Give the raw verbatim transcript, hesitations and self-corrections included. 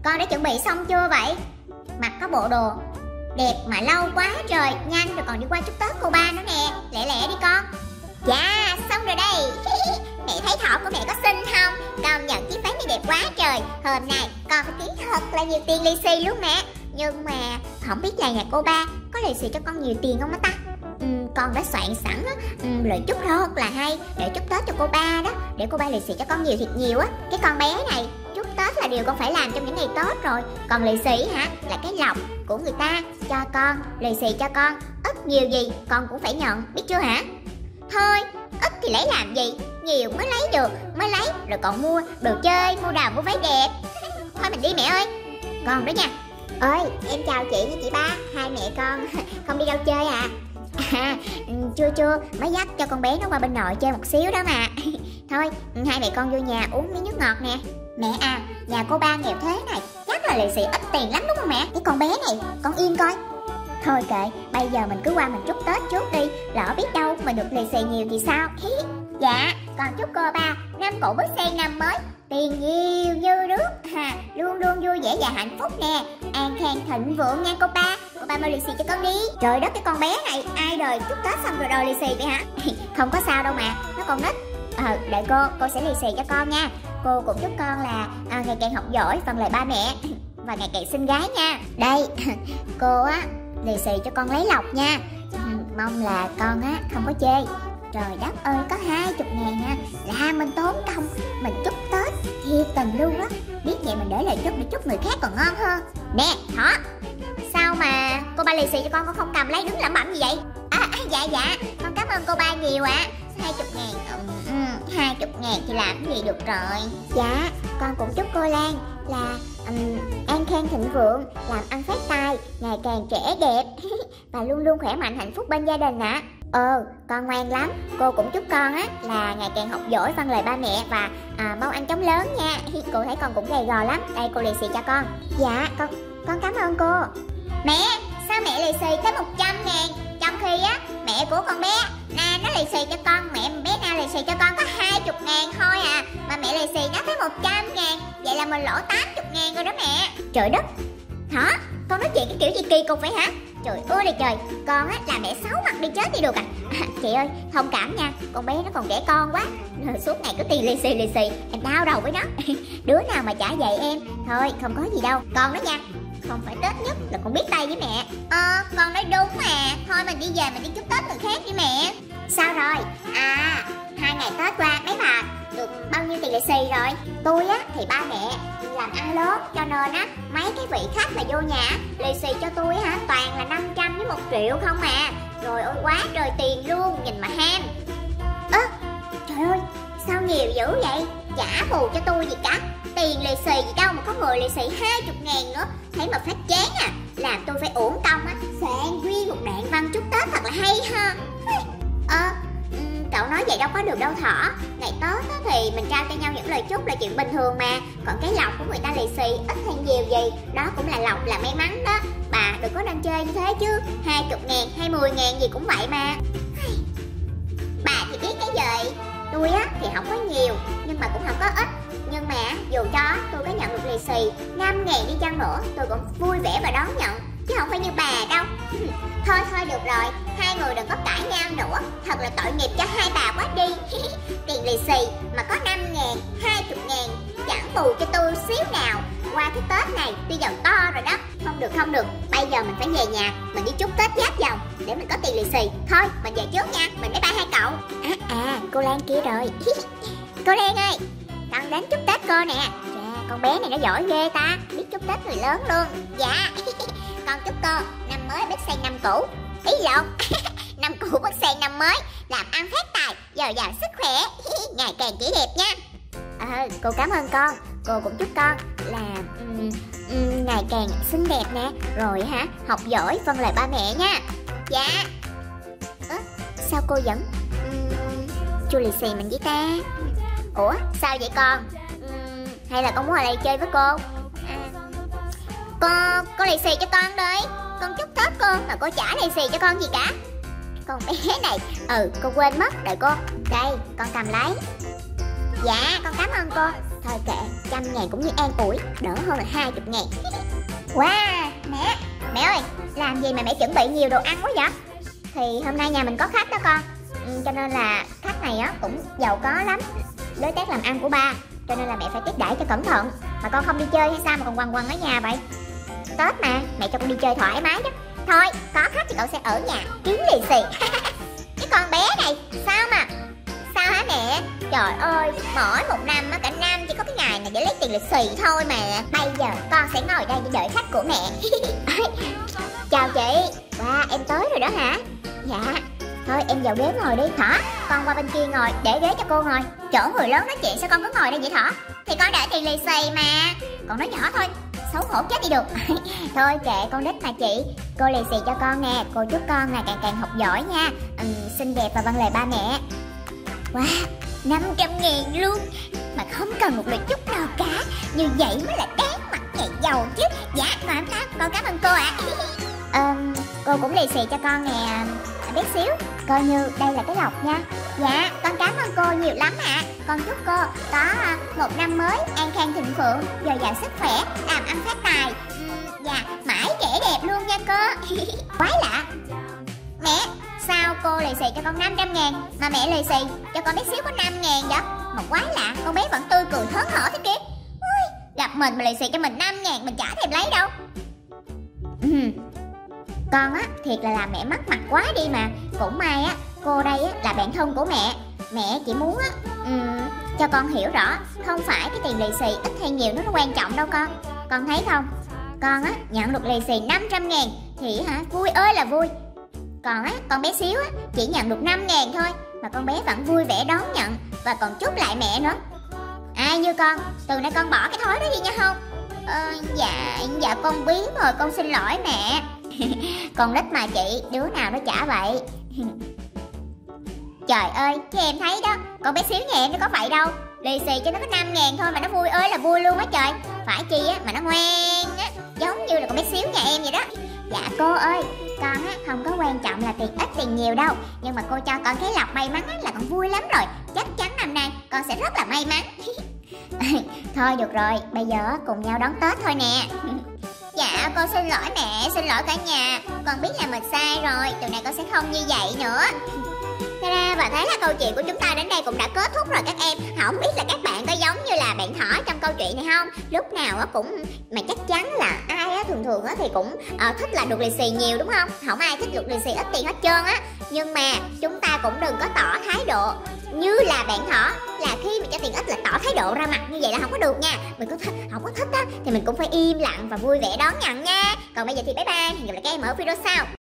Con đã chuẩn bị xong chưa vậy? Mặc có bộ đồ đẹp mà lâu quá trời, nhanh rồi còn đi qua chúc Tết cô ba nữa nè. Lẹ lẹ đi con. Dạ xong rồi đây. Mẹ thấy thỏ của mẹ có xinh không? Con nhận chiếc váy này đẹp quá trời. Hôm nay con phải kiếm thật là nhiều tiền lì xì luôn mẹ. Nhưng mà không biết là nhà cô ba có lì xì cho con nhiều tiền không á ta? Ừ, con đã soạn sẵn á, ừ, lời chúc rất là hay để chúc Tết cho cô ba đó, để cô ba lì xì cho con nhiều thiệt nhiều á. Cái con bé này chúc Tết là điều con phải làm trong những ngày Tết rồi. Còn lì xì hả, là cái lộc của người ta cho con, lì xì cho con ít nhiều gì con cũng phải nhận, biết chưa hả? Thôi ít thì lấy làm gì, nhiều mới lấy được, mới lấy rồi còn mua đồ chơi, mua đào, mua váy đẹp. Thôi mình đi mẹ ơi. Con đó nha. Ơi em chào chị với chị ba, hai mẹ con không đi đâu chơi à? À chưa chưa, mới dắt cho con bé nó qua bên nội chơi một xíu đó mà. Thôi hai mẹ con vô nhà uống miếng nước ngọt nè. Mẹ à, nhà cô ba nghèo thế này chắc là lì xì ít tiền lắm đúng không mẹ? Cái con bé này con yên coi. Thôi kệ, bây giờ mình cứ qua mình chúc Tết trước đi, lỡ biết đâu mình được lì xì nhiều thì sao. Dạ, con chúc cô ba năm cũ bước sang năm mới tiền nhiều như nước, ha, luôn luôn vui vẻ và hạnh phúc nè, an khang thịnh vượng nha cô ba. Cô ba mua lì xì cho con đi. Trời đất, cái con bé này ai đời chúc Tết xong rồi đòi lì xì vậy hả? Không có sao đâu mà, nó còn nít. Ờ, đợi cô, cô sẽ lì xì cho con nha. Cô cũng chúc con là à, ngày càng học giỏi, vâng lời ba mẹ và ngày càng xinh gái nha. Đây, cô á lì xì cho con lấy lộc nha. Mong là con á không có chê. Trời đất ơi, có hai chục ngàn nha, là mình tốn công mình chúc Tết thiệt tình luôn á. Biết vậy mình để lại chúc để chúc người khác còn ngon hơn. Nè Thỏ, sao mà cô ba lì xì cho con con không cầm lấy đứng lẩm bẩm gì vậy? À, à dạ dạ, con cảm ơn cô ba nhiều ạ. À. Hai chục ngàn, ừ, hai chục ngàn thì làm cái gì được rồi. Dạ, con cũng chúc cô Lan là um, an khang thịnh vượng, làm ăn phát tài, ngày càng trẻ đẹp và luôn luôn khỏe mạnh hạnh phúc bên gia đình ạ. À. Ờ, con ngoan lắm. Cô cũng chúc con á là ngày càng học giỏi, vâng lời ba mẹ và à, mau ăn chóng lớn nha. Cô thấy con cũng gầy gò lắm. Đây cô lì xì cho con. Dạ, con con cảm ơn cô. Mẹ, sao mẹ lì xì tới một trăm ngàn? Trong khi á, mẹ của con bé Na nó lì xì cho con, mẹ bé Na lì xì cho con có hai chục ngàn thôi à. Mà mẹ lì xì nó tới một trăm ngàn. Vậy là mình lỗ tám chục ngàn rồi đó mẹ. Trời đất, hả? Con nói chuyện cái kiểu gì kỳ cục vậy hả? Trời ơi là trời, con á là mẹ xấu mặt đi chết đi được à. À chị ơi, thông cảm nha, con bé nó còn trẻ con quá, suốt ngày cứ tiền lì xì lì xì, em đau đầu với nó. Đứa nào mà trả dạy em. Thôi không có gì đâu, con đó nha, không phải Tết nhất là con biết tay với mẹ. Ờ, con nói đúng mà. Thôi mình đi về mình đi chúc Tết người khác đi mẹ. Sao rồi? À, hai ngày Tết qua mấy bà được bao nhiêu tiền lì xì rồi? Tôi á thì ba mẹ làm ăn lớn cho nên á mấy cái vị khách mà vô nhà lì xì cho tôi hả toàn là năm trăm với một triệu không à. Rồi ôi quá trời tiền luôn, nhìn mà ham. Ơ, à, trời ơi, sao nhiều dữ vậy? Chả bù cho tôi gì cả. Tiền lì xì gì đâu mà có người lì xì hai chục ngàn nữa. Thấy mà phát chán à. Làm tôi phải uổng công á, soạn nguyên một đoạn văn chúc Tết thật là hay ha. Ơ, à, cậu nói vậy đâu có được đâu Thỏ. Ngày Tết á, thì mình trao cho nhau những lời chúc là chuyện bình thường mà. Còn cái lộc của người ta lì xì ít hay nhiều gì, đó cũng là lộc, là may mắn đó. Bà đừng có nên chơi như thế chứ. Hai chục ngàn hay mười ngàn gì cũng vậy mà. Bà thì biết cái gì. Tôi á thì không có nhiều nhưng mà cũng không có ít. Nhưng mà dù cho tôi có nhận được lì xì năm ngàn đi chăng nữa, tôi cũng vui vẻ và đón nhận, chứ không phải như bà đâu. Thôi thôi được rồi, hai người đừng có cãi nhau nữa. Thật là tội nghiệp cho hai bà quá đi. Tiền lì xì mà có năm ngàn, hai chục ngàn chẳng bù cho tôi xíu nào. Qua cái Tết này tuy giàu to rồi đó. Không được không được, bây giờ mình phải về nhà, mình đi chúc Tết giáp vòng để mình có tiền lì xì. Thôi mình về trước nha, mình bye bye hai cậu. À à, cô Lan kia rồi. Cô Lan ơi, con đến chúc Tết cô nè. Chà, con bé này nó giỏi ghê ta, biết chúc Tết người lớn luôn. Dạ. Con chúc cô năm mới bước sang năm cũ. Ý lộn. Năm cũ bước sang năm mới, làm ăn phát tài, giàu giàu sức khỏe, ngày càng chỉ đẹp nha. Ờ, cô cảm ơn con. Cô cũng chúc con là um, um, ngày càng xinh đẹp nè, rồi hả học giỏi, vâng lời ba mẹ nha. Dạ. Ơ, sao cô vẫn um, chua lì xì mình với ta? Ủa sao vậy con? Uhm, hay là con muốn ở đây chơi với cô? À, cô cô lì xì cho con đi. Con chúc Tết cô mà cô chả lì xì cho con gì cả. Con bé này. Ừ, cô quên mất, đợi cô. Đây con cầm lấy. Dạ con cảm ơn cô. Thôi kệ, trăm ngàn cũng như an ủi, đỡ hơn là hai chục ngàn. Wow, mẹ, mẹ ơi, làm gì mà mẹ chuẩn bị nhiều đồ ăn quá vậy? Thì hôm nay nhà mình có khách đó con, ừ, cho nên là khách này á cũng giàu có lắm, đối tác làm ăn của ba, cho nên là mẹ phải tiếp đãi cho cẩn thận. Mà con không đi chơi hay sao mà còn quằn quằn ở nhà vậy? Tết mà, mẹ cho con đi chơi thoải mái chứ. Thôi, có khách thì cậu sẽ ở nhà kiếm lì xì. Cái con bé này, sao mà sao hả mẹ? Trời ơi, mỗi một năm á, cả năm chỉ có cái ngày này để lấy tiền lì xì thôi mà. Bây giờ con sẽ ngồi đây để đợi khách của mẹ. Chào chị. Wow, em tới rồi đó hả? Dạ. Thôi em vào ghế ngồi đi Thỏ. Con qua bên kia ngồi, để ghế cho cô ngồi. Chỗ người lớn nói chuyện sao con cứ ngồi đây vậy Thỏ? Thì con đợi tiền lì xì mà. Con nói nhỏ thôi, xấu hổ chết đi được. Thôi kệ con nít mà chị. Cô lì xì cho con nè. Cô chúc con là càng càng học giỏi nha, ừ, xinh đẹp và vâng lời ba mẹ. Wow, năm trăm ngàn luôn. Mà không cần một lời chúc nào cả. Như vậy mới là đáng mặt nhà giàu chứ. Dạ, con cảm, con cảm ơn cô ạ. à. um, Cô cũng lì xì cho con nè bé xíu. Coi như đây là cái lộc nha. Dạ, con cảm ơn cô nhiều lắm ạ. à. Con chúc cô có một năm mới an khang thịnh vượng, dồi dào sức khỏe, làm ăn phát tài. uhm, Dạ, mãi trẻ đẹp luôn nha cô. Quái lạ. Mẹ, sao cô lì xì cho con năm trăm ngàn mà mẹ lì xì cho con bé xíu có năm ngàn vậy? Một quái lạ, con bé vẫn tươi cười hớn hở thế kia. Ui, gặp mình mà lì xì cho mình năm ngàn mình chả thèm lấy đâu. ừ. Con á, thiệt là làm mẹ mất mặt quá đi mà. Cũng may á, cô đây á là bạn thân của mẹ. Mẹ chỉ muốn á um, cho con hiểu rõ, không phải cái tiền lì xì ít hay nhiều nó quan trọng đâu con. Con thấy không? Con á, nhận được lì xì năm trăm ngàn thì hả, vui ơi là vui. Còn á, con bé xíu á, chỉ nhận được năm ngàn thôi mà con bé vẫn vui vẻ đón nhận và còn chúc lại mẹ nữa. Ai như con, từ nay con bỏ cái thói đó đi nha không? Ờ, dạ, dạ con biết rồi, con xin lỗi mẹ. Con nít mà chị, đứa nào nó chả vậy. Trời ơi, chứ em thấy đó, con bé xíu nhà em nó có vậy đâu. Lì xì cho nó có năm ngàn thôi mà nó vui ơi là vui luôn á trời. Phải chi á mà nó ngoan á, giống như là con bé xíu nhà em vậy đó. Dạ cô ơi, con á không có quan trọng là tiền ít tiền nhiều đâu, nhưng mà cô cho con cái lộc may mắn á là con vui lắm rồi. Chắc chắn năm nay con sẽ rất là may mắn. Thôi được rồi, bây giờ cùng nhau đón Tết thôi nè. Dạ con xin lỗi mẹ, xin lỗi cả nhà. Con biết là mình sai rồi, từ này con sẽ không như vậy nữa. Thế ra và thế là câu chuyện của chúng ta đến đây cũng đã kết thúc rồi các em. Không biết là các bạn có giống như là bạn Thỏ trong câu chuyện này không? Lúc nào á cũng, mà chắc chắn là ai á thường thường á thì cũng uh, thích là được lì xì nhiều đúng không? Không ai thích được lì xì ít tiền hết trơn á. Nhưng mà chúng ta cũng đừng có tỏ thái độ như là bạn Thỏ, là khi mà cho tiền ít là tỏ thái độ ra mặt như vậy là không có được nha. Mình có thích, không có thích á thì mình cũng phải im lặng và vui vẻ đón nhận nha. Còn bây giờ thì bye bye, hẹn gặp lại các em ở video sau.